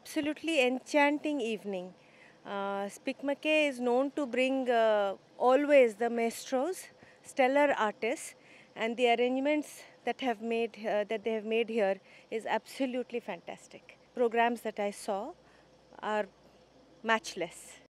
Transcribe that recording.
absolutely enchanting evening. SpicMacay is known to bring always the maestros, stellar artists, and the arrangements that they have made here is absolutely fantastic. Programs that I saw are matchless.